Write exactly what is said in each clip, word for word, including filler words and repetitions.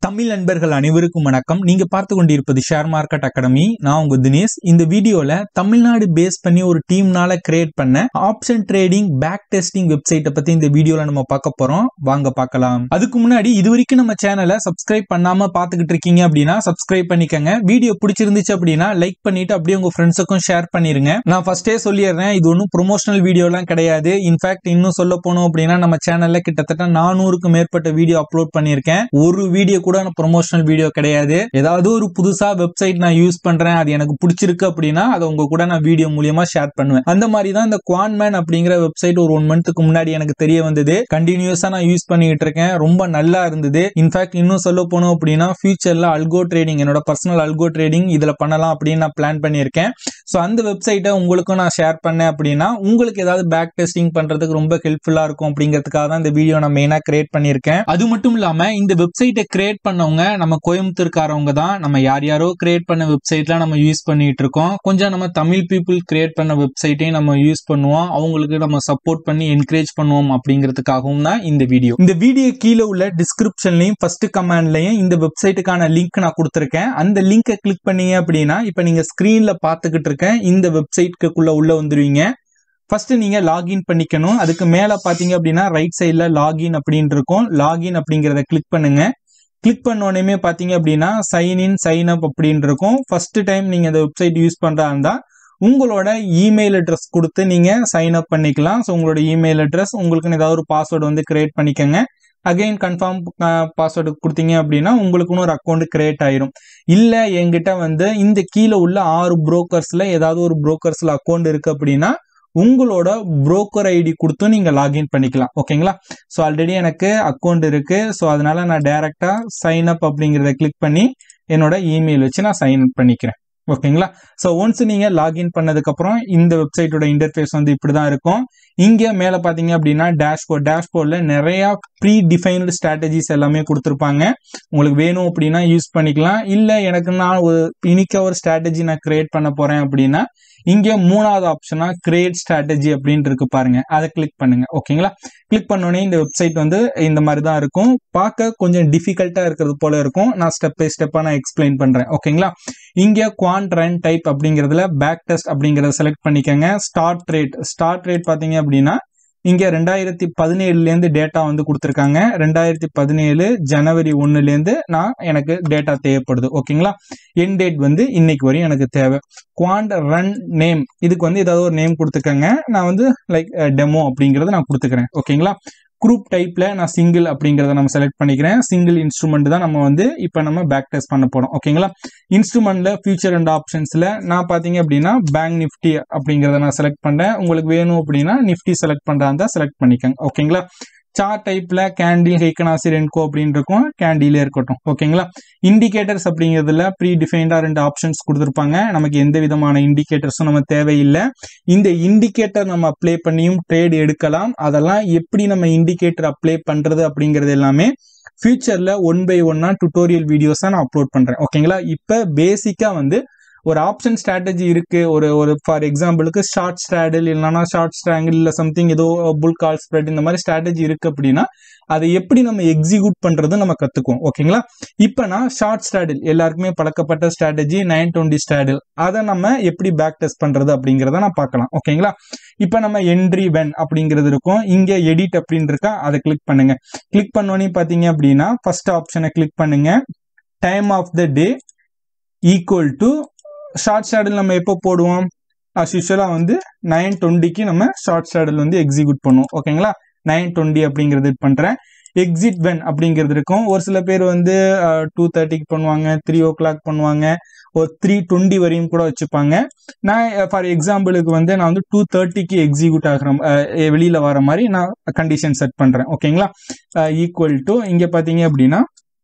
தமிழ் நண்பர்கள் அனைவருக்கும் வணக்கம். நீங்க பார்த்து கொண்டிருப்பது ஷேர் மார்க்கெட் அகாடமி. நான் உங்க தினேஷ். இந்த வீடியோல தமிழ்நாடு பேஸ் பண்ணி ஒரு டீம்னால கிரியேட் பண்ண ஆப்ஷன் ட்ரேடிங் பேக் டெஸ்டிங் வெப்சைட்டை பத்தி இந்த வீடியோல நம்ம பார்க்க போறோம். வாங்க பார்க்கலாம். அதுக்கு முன்னாடி இது வரைக்கும் நம்ம சேனலை சப்ஸ்கிரைப் பண்ணாம பாத்துக்கிட்டு இருக்கீங்க அப்படின்னா சப்ஸ்கிரைப் பண்ணிக்கங்க. வீடியோ பிடிச்சிருந்துச்சு அப்படின்னா லைக் பண்ணிட்டு அப்படியே உங்க ஃப்ரெண்ட்ஸுக்கும் ஷேர் பண்ணிருங்க. நான் ஃபர்ஸ்டே சொல்லிடுறேன், இது ஒன்றும் ப்ரொமோஷனல் வீடியோ எல்லாம் கிடையாது. இன்ஃபேக்ட் இன்னும் சொல்ல போனோம் அப்படின்னா நம்ம சேனல்ல கிட்டத்தட்ட நானூறுக்கும் மேற்பட்ட வீடியோ அப்லோட் பண்ணிருக்கேன். ஒரு வீடியோ கூட ப்ரொமோஷனல் வீடியோ கிடையாது. ஏதாவது ஒரு புதுசா வெப்சைட் நான் யூஸ் பண்றேன், அது எனக்கு பிடிச்சிருக்கு அப்படின்னா அதை உங்க கூட நான் வீடியோ மூலமா ஷேர் பண்ணுவேன். அந்த மாதிரி தான் இந்த குவான்மேன் அப்படிங்கிற வெப்சைட் ஒரு ஒன் மந்த்துக்கு முன்னாடி எனக்கு தெரிய வந்தது. கண்டினியூஸா நான் யூஸ் பண்ணிட்டு இருக்கேன். ரொம்ப நல்லா இருந்தது. இன்ஃபேக்ட் இன்னும் சொல்ல போனோம் அப்படின்னா ஃபியூச்சர்ல அல்கோ ட்ரேடிங், என்னோட பர்சனல் அல்கோ ட்ரேடிங் இதுல பண்ணலாம் அப்படின்னு நான் பிளான் பண்ணியிருக்கேன். ஸோ அந்த வெப்சைட்டை உங்களுக்கும் நான் ஷேர் பண்ணேன் அப்படின்னா உங்களுக்கு ஏதாவது பேக் டெஸ்டிங் பண்றதுக்கு ரொம்ப ஹெல்ப்ஃபுல்லா இருக்கும் அப்படிங்கிறதுக்காக தான் இந்த வீடியோ நான் மெயினா கிரியேட் பண்ணியிருக்கேன். அது மட்டும் இல்லாம இந்த வெப்சைட்டை கிரியேட் பண்ணவங்க நம்ம கோயம்புத்தூர்காரவங்க தான். நம்ம யார் யாரோ கிரியேட் பண்ண வெப்சைட்லாம் நம்ம யூஸ் பண்ணிட்டு இருக்கோம். கொஞ்சம் நம்ம தமிழ் பீப்புள் கிரியேட் பண்ண வெப்சைட்டையும் நம்ம யூஸ் பண்ணுவோம். அவங்களுக்கு நம்ம சப்போர்ட் பண்ணி என்கரேஜ் பண்ணுவோம் அப்படிங்கிறதுக்காகவும் தான் இந்த வீடியோ. இந்த வீடியோ கீழே உள்ள டிஸ்கிரிப்ஷன்லயும் ஃபர்ஸ்ட் கமெண்ட்லயும் இந்த வெப்சைட்டுக்கான லிங்க் நான் கொடுத்துருக்கேன். அந்த லிங்கை கிளிக் பண்ணீங்க அப்படின்னா இப்ப நீங்க ஸ்கிரீன்ல பாத்துக்கிட்டு இருக்க இந்த வெப்சைட்டுக்குள்ள உள்ள வந்துருவீங்க. ஃபர்ஸ்ட் நீங்க லாகின் பண்ணிக்கணும். அதுக்கு மேல பாத்தீங்க அப்படின்னா ரைட் சைட்ல லாகின் அப்படின்னு இருக்கும். லாகின் அப்படிங்கறத கிளிக் பண்ணுங்க. கிளிக் பண்ண உடனே பாத்தீங்க அப்படின்னா சைன் இன் சைன் அப் அப்படின்னு இருக்கும். ஃபர்ஸ்ட் டைம் நீங்க இந்த வெப்சைட் யூஸ் பண்றா இருந்தா உங்களோட இமெயில் அட்ரஸ் கொடுத்து நீங்க சைன் அப் பண்ணிக்கலாம். ஸோ உங்களோட இமெயில் அட்ரஸ், உங்களுக்கு ஏதாவது ஒரு பாஸ்வேர்டு வந்து கிரியேட் பண்ணிக்கோங்க. அகைன் கன்ஃபார்ம் பாஸ்வேர்டு கொடுத்தீங்க அப்படின்னா உங்களுக்குன்னு ஒரு அக்கௌண்ட் கிரியேட் ஆயிரும். இல்ல என்கிட்ட வந்து இந்த கீழே உள்ள ஆறு புரோக்கர்ஸ்ல ஏதாவது ஒரு புரோக்கர்ஸ்ல அக்கௌண்ட் இருக்கு அப்படின்னா உங்களோட புரோக்கர் ஐடி கொடுத்து நீங்க லாகின் பண்ணிக்கலாம். ஓகேங்களா? ஸோ ஆல்ரெடி எனக்கு அக்கௌண்ட் இருக்கு. ஸோ அதனால நான் டைரக்டா சைன் அப் அப்படிங்கிறத கிளிக் பண்ணி என்னோட இமெயில் வச்சு நான் சைன் அப் பண்ணிக்கிறேன். ஓகேங்களா? ஸோ ஒன்ஸ் நீங்க லாகின் பண்ணதுக்கு அப்புறம் இந்த வெப்சைட்டோட இன்டர்ஃபேஸ் வந்து இப்படிதான் இருக்கும். இங்க மேல பாத்தீங்க அப்படின்னா டேஷ்போர்ட், டேஷ்போர்ட்ல நிறைய ப்ரீ டிஃபைன்டு ஸ்ட்ராட்டஜிஸ் எல்லாமே கொடுத்துருப்பாங்க. உங்களுக்கு வேணும் அப்படின்னா யூஸ் பண்ணிக்கலாம். இல்ல எனக்கு நான் ஒரு இன்னைக்கு ஒரு ஸ்ட்ராட்டஜி நான் கிரியேட் பண்ண போறேன் அப்படின்னா இங்க மூணாவது ஆப்ஷனா கிரியேட் ஸ்ட்ராட்டஜி அப்படின்னு இருக்கு பாருங்க, அதை கிளிக் பண்ணுங்க. ஓகேங்களா? கிளிக் பண்ணோடனே இந்த வெப்சைட் வந்து இந்த மாதிரி தான் இருக்கும். பார்க்க கொஞ்சம் டிஃபிகல்ட்டா இருக்கிறது போல இருக்கும். நான் ஸ்டெப் பை ஸ்டெப்பா நான் எக்ஸ்பிளைன் பண்றேன். ஓகேங்களா? இங்க குவான்ட் ரன் டைப் அப்படிங்கறதுல பேக் டெஸ்ட் அப்படிங்கறத செலக்ட் பண்ணிக்கங்க. ஸ்டார்ட் ரேட், ஸ்டார்ட் ரேட் பாத்தீங்க அப்படின்னா இங்க ரெண்டாயிரத்தி பதினேழுல இருந்து டேட்டா வந்து கொடுத்துருக்காங்க. ரெண்டாயிரத்தி பதினேழு ஜனவரி ஒன்னுல இருந்து நான் எனக்கு டேட்டா தேவைப்படுது. ஓகேங்களா? என் டேட் வந்து இன்னைக்கு வரையும் எனக்கு தேவை. குவான்ட் ரன் நேம், இதுக்கு வந்து ஏதாவது ஒரு நேம் கொடுத்துக்கங்க. நான் வந்து லைக் டெமோ அப்படிங்கறத நான் கொடுத்துக்கிறேன். ஓகேங்களா? குரூப் டைப்ல நான் சிங்கிள் அப்படிங்கறத நம்ம செலக்ட் பண்ணிக்கிறேன். சிங்கிள் இன்ஸ்ட்ருமெண்ட் தான் நம்ம வந்து இப்ப நம்ம பேக் டெஸ்ட் பண்ண போறோம். ஓகேங்களா? இன்ஸ்ட்ருமெண்ட்ல ஃபியூச்சர் அண்ட் ஆப்ஷன்ஸ்ல நான் பாத்தீங்க அப்படின்னா பேங்க் நிஃப்டி அப்படிங்கறத நான் செலக்ட் பண்றேன். உங்களுக்கு வேணும் அப்படின்னா நிஃப்டி செலக்ட் பண்றதா இருந்தா செலக்ட் பண்ணிக்கங்க. ஓகேங்களா? சார்ட் டைப்ல கேண்டில் 𝐂𝐜𝐻 அப்படின்னு இருக்கும், கேண்டிலே இருக்கட்டும். ஓகேங்களா? இண்டிகேட்டர்ஸ் அப்படிங்கிறதுல ப்ரீ டிஃபைன்டா ரெண்டு ஆப்ஷன்ஸ் கொடுத்துருப்பாங்க. நமக்கு எந்த விதமான இண்டிகேட்டர்ஸும் நம்ம தேவையில்லை. இந்த இண்டிகேட்டர் நம்ம அப்ளை பண்ணியும் ட்ரேட் எடுக்கலாம். அதெல்லாம் எப்படி நம்ம இண்டிகேட்டர் அப்ளை பண்றது அப்படிங்கிறது எல்லாமே ஃபியூச்சர்ல ஒன் பை ஒன்னா டுட்டோரியல் வீடியோஸா நான் அப்லோட் பண்றேன். ஓகேங்களா? இப்ப பேசிக்கா வந்து ஒரு ஆப்ஷன் ஸ்ட்ராட்டஜி இருக்கு. ஒரு ஒரு ஃபார் எக்ஸாம்பிளுக்கு ஷார்ட் ஸ்ட்ராடில் இல்லைன்னா ஷார்ட் ஸ்ட்ராங்கிள் இல்ல சம்திங் ஏதோ புல் கால் ஸ்ப்ரெட் இந்த மாதிரி ஸ்ட்ராட்டஜி இருக்கு அப்படின்னா அதை எப்படி நம்ம எக்ஸிக்யூட் பண்றது நம்ம கத்துக்குவோம். ஓகேங்களா? இப்ப நான் ஷார்ட் ஸ்ட்ராடில் எல்லாருக்குமே பழக்கப்பட்ட ஸ்ட்ராட்டஜி நைன் டுவெண்ட்டி ஸ்ட்ராடில், அதை நம்ம எப்படி பேக் டெஸ்ட் பண்றது அப்படிங்கறத நான் பார்க்கலாம். ஓகேங்களா? இப்ப நம்ம என்ட்ரி வென் அப்படிங்கிறது இருக்கும். இங்க எடிட் அப்படின்னு இருக்கா, அதை கிளிக் பண்ணுங்க. கிளிக் பண்ணோன்னே பாத்தீங்க அப்படின்னா ஃபர்ஸ்ட் ஆப்ஷனை கிளிக் பண்ணுங்க. Time of the day equal to short straddle நம்ம எப்போ போடுவோம், அஸ் யூஷுவலா வந்து நைன் டுவெண்ட்டிக்கு நம்ம ஷார்ட் ஸ்ட்ராடில் வந்து எக்ஸிக்யூட் பண்ணுவோம். ஓகேங்களா? நைன் டுவெண்ட்டி அப்படிங்கிறது பண்றேன். எக்ஸிட் வென் அப்படிங்கிறது இருக்கும். ஒரு சில பேர் வந்து டூ தேர்ட்டிக்கு பண்ணுவாங்க, த்ரீ ஓ கிளாக் பண்ணுவாங்க, ஒரு த்ரீ டுவெண்ட்டி வரையும் கூட வச்சுப்பாங்க. நான் ஃபார் எக்ஸாம்பிளுக்கு வந்து நான் வந்து டூ தேர்ட்டிக்கு எக்ஸிக்யூட் ஆகிற வெளியில வர மாதிரி நான் கண்டிஷன் செட் பண்றேன். ஓகேங்களா? ஈக்குவல் டு இங்க பாத்தீங்க அப்படின்னா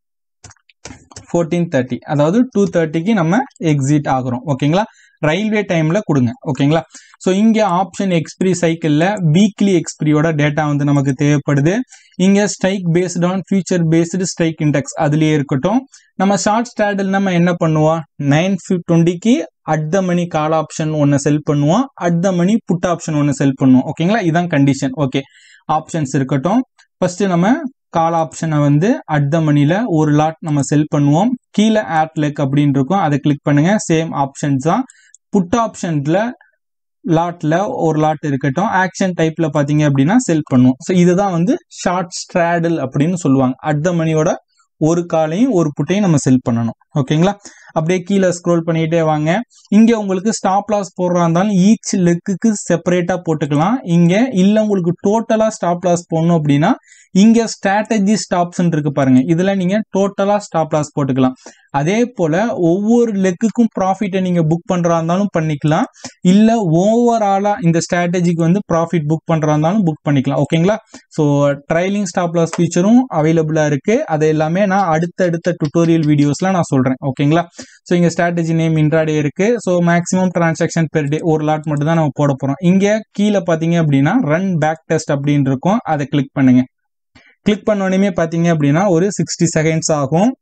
ஃபோர்டீன் தேர்ட்டி, அதாவது டூ தேர்ட்டிக்கு நம்ம எக்ஸிட் ஆகிறோம். ஓகேங்களா? ரயில்வே டைம்ல கொடுங்க. ஓகேங்களா? ஸோ இங்க ஆப்ஷன் எக்ஸ்பிரி சைக்கிள்ல வீக்லி எக்ஸ்பிரியோட டேட்டா வந்து நமக்கு தேவைப்படுது. இங்க strike based on future based strike index அதுலயே இருக்கட்டும். நம்ம ஷார்ட் ஸ்ட்ராடில் நம்ம என்ன பண்ணுவோம், நைன் டுவெண்ட்டிக்கு at the money call option ஒன்னு செல் பண்ணுவோம், at the money put option ஒன்னு செல் பண்ணுவோம். ஓகேங்களா? இதான் கண்டிஷன். ஓகே, ஆப்ஷன்ஸ் இருக்கட்டும். ஃபர்ஸ்ட் நம்ம கால் ஆப்ஷனை வந்து அட் த மணில ஒரு லாட் நம்ம செல் பண்ணுவோம். கீழே ஆட் லெக் அப்படின்னு இருக்கும், அதை கிளிக் பண்ணுங்க. சேம் ஆப்ஷன்ஸ் தான். புட் ஆப்ஷன்ல லாட்ல ஒரு லாட் இருக்கட்டும். ஆக்ஷன் டைப்ல பாத்தீங்க அப்படின்னா செல் பண்ணுவோம். ஸோ இதுதான் வந்து ஷார்ட் ஸ்ட்ராடல் அப்படின்னு சொல்லுவாங்க. அட் த மணியோட ஒரு காலையும் ஒரு புட்டையும் நம்ம செல் பண்ணணும். ஓகேங்களா? அப்படியே கீழே ஸ்க்ரோல் பண்ணிட்டே வாங்க. இங்க உங்களுக்கு ஸ்டாப் லாஸ் போடுறா இருந்தாலும் ஈச் லெக்குக்கு செப்பரேட்டா போட்டுக்கலாம். இங்க இல்ல உங்களுக்கு டோட்டலா ஸ்டாப் லாஸ் போடணும் அப்படின்னா இங்க ஸ்ட்ராட்டஜி ஸ்டாப்ஸ் இருக்கு பாருங்க, இதுல நீங்க டோட்டலா ஸ்டாப் லாஸ் போட்டுக்கலாம். அதே போல ஒவ்வொரு லெக்குக்கும் ப்ராஃபிட்டை நீங்க புக் பண்றா இருந்தாலும் பண்ணிக்கலாம். இல்ல ஓவராலா இந்த ஸ்ட்ராட்டஜிக்கு வந்து ப்ராஃபிட் புக் பண்றா இருந்தாலும் புக் பண்ணிக்கலாம். ஓகேங்களா? ஸோ ட்ரைலிங் ஸ்டாப் லாஸ் ஃபீச்சரும் அவைலபிளா இருக்கு. அது எல்லாமே நான் அடுத்தடுத்த டுட்டோரியல் வீடியோஸ்ல நான் சொல்றேன். ஓகேங்களா? ஸோ இங்க ஸ்ட்ராட்டஜி நேம் இன்ட்ராடே இருக்கு. So maximum transaction per day ஒரு லாட் மட்டும் தான் நம்ம போட போறோம். இங்க கீழே பாத்தீங்க அப்படின்னா ரன் பேக் டெஸ்ட் அப்படின்னு இருக்கும், அதை கிளிக் பண்ணுங்க. கிளிக் பண்ணோடனே பாத்தீங்க அப்படின்னா ஒரு சிக்ஸ்டி செகண்ட்ஸ் ஆகும்.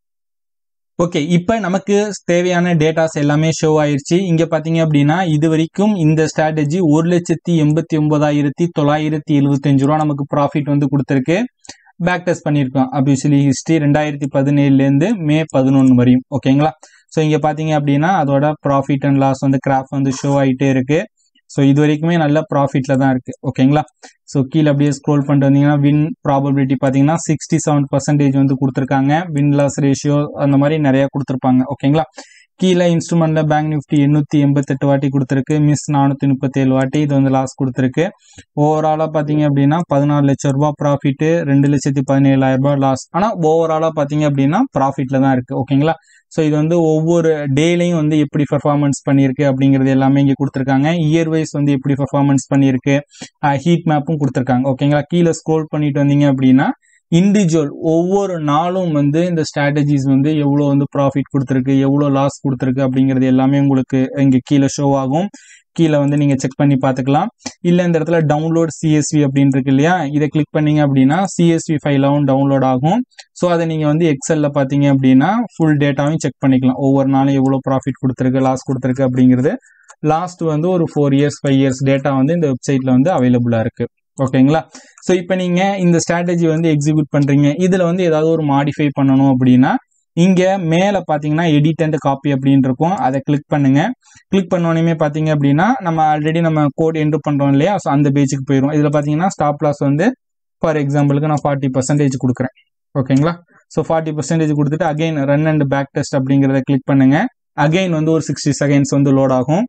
ஓகே, இப்போ நமக்கு தேவையான டேட்டாஸ் எல்லாமே ஷோ ஆயிருச்சு. இங்க பாத்தீங்க அப்படின்னா இது வரைக்கும் இந்த ஸ்ட்ராட்டஜி ஒரு லட்சத்தி எண்பத்தி ஒன்பதாயிரத்தி தொள்ளாயிரத்தி எழுபத்தி அஞ்சு ரூபா நமக்கு ப்ராஃபிட் வந்து கொடுத்துருக்கு. பேக் டெஸ்ட் பண்ணியிருக்கோம். அபிஷியலி ஹிஸ்டரி ரெண்டாயிரத்தி பதினேழுல இருந்து மே பதினொன்னு வரையும். ஓகேங்களா? ஸோ இங்க பாத்தீங்க அப்படின்னா அதோட ப்ராஃபிட் அண்ட் லாஸ் வந்து கிராஃப் வந்து ஷோ ஆயிட்டே இருக்கு. ஸோ இது வரைக்குமே நல்ல ப்ராஃபிட்ல தான் இருக்கு. ஓகேங்களா? ஸோ கீழே அப்படியே ஸ்க்ரோல் பண்ணிட்டு வந்தீங்கன்னா வின் ப்ராபபிலிட்டி பார்த்தீங்கன்னா சிக்ஸ்டி செவன் பர்சன்டேஜ் வந்து கொடுத்துருக்காங்க. வின் லாஸ் ரேஷியோ அந்த மாதிரி நிறைய கொடுத்துருப்பாங்க. ஓகேங்களா? கீழே இன்ஸ்ட்ருமெண்ட்ல பேங்க் நிஃப்டி எண்ணூத்தி எண்பத்தி எட்டு வாட்டி கொடுத்துருக்கு. மிஸ் நானூத்தி முப்பத்தி ஏழு வாட்டி இது வந்து லாஸ் கொடுத்துருக்கு. ஓவராலா பாத்தீங்க அப்படின்னா பதினாறு லட்சம் ரூபாய் ப்ராஃபிட், ரெண்டு லட்சத்தி பதினேழாயிரம் ரூபாய் லாஸ். ஆனா ஓவராலா பாத்தீங்க அப்படின்னா ப்ராஃபிட்ல தான் இருக்கு. ஓகேங்களா? ஸோ இது வந்து ஒவ்வொரு டேலையும் வந்து எப்படி பெர்ஃபார்மன்ஸ் பண்ணியிருக்கு அப்படிங்கிறது எல்லாமே இங்கே கொடுத்துருக்காங்க. இயர் வைஸ் வந்து எப்படி பெர்ஃபார்மன்ஸ் பண்ணியிருக்கு, ஹீட் மேப்பும் கொடுத்துருக்காங்க. ஓகேங்களா? கீழே ஸ்க்ரோல் பண்ணிட்டு வந்தீங்க அப்படின்னா இண்டிவிஜுவல் ஒவ்வொரு நாளும் வந்து இந்த ஸ்ட்ராட்டஜிஸ் வந்து எவ்வளோ வந்து ப்ராஃபிட் கொடுத்துருக்கு, எவ்வளோ லாஸ் கொடுத்துருக்கு அப்படிங்கிறது எல்லாமே உங்களுக்கு இங்கே கீழே ஷோ ஆகும். கீழே வந்து நீங்க செக் பண்ணி பார்த்துக்கலாம். இல்லை இந்த இடத்துல டவுன்லோட் சிஎஸ்வி அப்படின்னு இருக்கு இல்லையா, இதை கிளிக் பண்ணீங்க அப்படின்னா சிஎஸ்வி ஃபைலாகவும் டவுன்லோட் ஆகும். ஸோ அதை நீங்க வந்து எக்ஸல்ல பார்த்தீங்க அப்படின்னா ஃபுல் டேட்டாவையும் செக் பண்ணிக்கலாம். ஒவ்வொரு நாளும் எவ்வளோ ப்ராஃபிட் கொடுத்துருக்கு, லாஸ் கொடுத்துருக்கு அப்படிங்கிறது லாஸ்ட் வந்து ஒரு four years five years data வந்து இந்த வெப்சைட்ல வந்து அவைலபிளா இருக்கு. ஓகேங்களா? ஸோ இப்போ நீங்க இந்த ஸ்ட்ராட்டஜி வந்து எக்ஸிக்யூட் பண்றீங்க, இதுல வந்து ஏதாவது ஒரு மாடிஃபை பண்ணணும் அப்படின்னா இங்க மேல பாத்தீங்கன்னா எடிட் அண்ட் காப்பி அப்படின்னு இருக்கும், அதை கிளிக் பண்ணுங்க. கிளிக் பண்ணோடனே பாத்தீங்க அப்படின்னா நம்ம ஆல்ரெடி நம்ம கோட் என்டர் பண்றோம் இல்லையா, ஸோ அந்த பேஜுக்கு போயிடும். இதுல பாத்தீங்கன்னா ஸ்டாப் லாஸ் வந்து ஃபார் எக்ஸாம்பிளுக்கு நான் ஃபார்ட்டி பர்சன்டேஜ் கொடுக்குறேன். ஓகேங்களா? ஸோ ஃபார்ட்டி பர்சன்டேஜ் கொடுத்துட்டு again run and back test அப்படிங்கிறத கிளிக் பண்ணுங்க. அகைன் வந்து ஒரு சிக்ஸ்டி செகண்ட்ஸ் வந்து லோட் ஆகும்.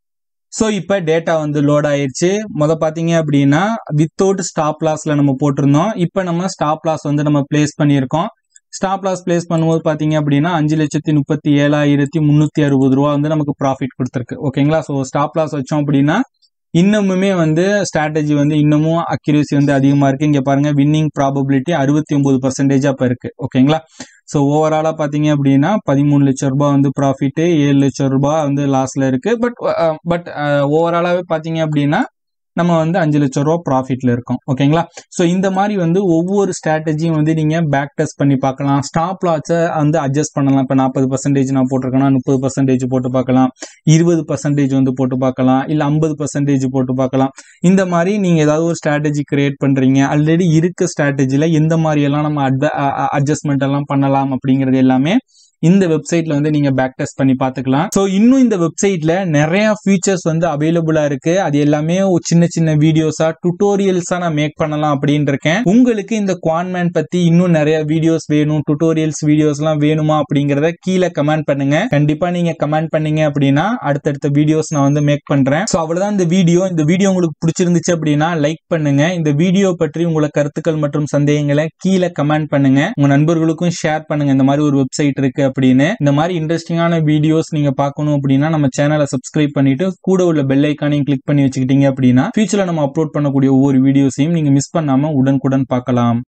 ஸோ இப்போ டேட்டா வந்து லோட் ஆயிடுச்சு. மொதல் பார்த்தீங்க அப்படின்னா வித்தவுட் ஸ்டாப் லாஸ்ல நம்ம போட்டிருந்தோம். இப்போ நம்ம ஸ்டாப் லாஸ் வந்து நம்ம பிளேஸ் பண்ணியிருக்கோம். ஸ்டாப் லாஸ் பிளேஸ் பண்ணும்போது பார்த்தீங்க அப்படின்னா அஞ்சு லட்சத்தி முப்பத்தி ஏழாயிரத்தி முந்நூற்றி அறுபது ரூபா வந்து நமக்கு ப்ராஃபிட் கொடுத்துருக்கு. ஓகேங்களா? ஸோ ஸ்டாப் லாஸ் வச்சோம் அப்படின்னா இன்னமுமே வந்து ஸ்ட்ராட்டஜி வந்து இன்னமும் அக்யூரேசி வந்து அதிகமாக இருக்கு. இங்கே பாருங்க வின்னிங் ப்ராபபிலிட்டி அறுபத்தி ஒன்பது பர்சன்டேஜா இப்போ இருக்கு. ஓகேங்களா? ஸோ ஓவராலா பார்த்தீங்க அப்படின்னா பதிமூணு லட்சம் ரூபாய் வந்து ப்ராஃபிட், ஏழு லட்சம் ரூபாய் வந்து லாஸ்ல இருக்கு. பட் பட் ஓவராலாவே பார்த்தீங்க அப்படின்னா நம்ம வந்து அஞ்சு லட்சம் ரூபாய் ப்ராஃபிட்ல இருக்கோம். ஓகேங்களா? ஸோ இந்த மாதிரி வந்து ஒவ்வொரு ஸ்ட்ராட்டஜியும் வந்து நீங்க பேக் டெஸ்ட் பண்ணி பார்க்கலாம். ஸ்டாப் லாஸை வந்து அட்ஜஸ்ட் பண்ணலாம். இப்போ நாற்பது பர்சன்டேஜ் நான் போட்டிருக்கேன்னா முப்பது பர்சன்டேஜ் போட்டு பார்க்கலாம், இருபது பர்சன்டேஜ் வந்து போட்டு பார்க்கலாம், இல்லை ஐம்பது பர்சன்டேஜ் போட்டு பார்க்கலாம். இந்த மாதிரி நீங்க ஏதாவது ஒரு ஸ்ட்ராட்டஜி கிரியேட் பண்றீங்க, ஆல்ரெடி இருக்க ஸ்ட்ராட்டஜில எந்த மாதிரி எல்லாம் நம்ம அட்ஜஸ்ட்மெண்ட் எல்லாம் பண்ணலாம் அப்படிங்கிறது எல்லாமே இந்த வெப்சைட்ல வந்து நீங்க பேக் டெஸ்ட் பண்ணி பார்த்துக்கலாம். ஸோ இன்னும் இந்த வெப்சைட்ல நிறைய ஃபீச்சர்ஸ் வந்து அவைலபிளா இருக்கு. அது எல்லாமே ஒரு சின்ன சின்ன வீடியோஸா டுட்டோரியல்ஸா நான் மேக் பண்ணலாம் அப்படின்னு இருக்கேன். உங்களுக்கு இந்த குவான்மேன் பத்தி இன்னும் நிறைய வீடியோஸ் வேணும், டுட்டோரியல்ஸ் வீடியோஸ் எல்லாம் வேணுமா அப்படிங்கறத கீழே கமெண்ட் பண்ணுங்க. கண்டிப்பா நீங்க கமெண்ட் பண்ணீங்க அப்படின்னா அடுத்தடுத்த வீடியோஸ் நான் வந்து மேக் பண்றேன். ஸோ அவ்வளவுதான் இந்த வீடியோ. இந்த வீடியோ உங்களுக்கு பிடிச்சிருந்துச்சு அப்படின்னா லைக் பண்ணுங்க. இந்த வீடியோ பற்றி உங்களோட கருத்துக்கள் மற்றும் சந்தேகங்களை கீழே கமெண்ட் பண்ணுங்க. உங்க நண்பர்களுக்கும் ஷேர் பண்ணுங்க இந்த மாதிரி ஒரு வெப்சைட் இருக்கு அப்படின்னு. இந்த மாதிரி இன்ட்ரெஸ்டிங்கான வீடியோஸ் நீங்க பார்க்கணும் அப்படின்னா நம்ம சேனலை சப்ஸ்கிரைப் பண்ணிட்டு கூட உள்ள பெல் ஐகானையும் கிளிக் பண்ணி வச்சுக்கிட்டீங்க அப்படின்னா ஃபியூச்சர்ல நம்ம அப்லோட் பண்ணக்கூடிய ஒவ்வொரு வீடியோஸையும் நீங்க மிஸ் பண்ணாம உடனுக்குடன் பார்க்கலாம்.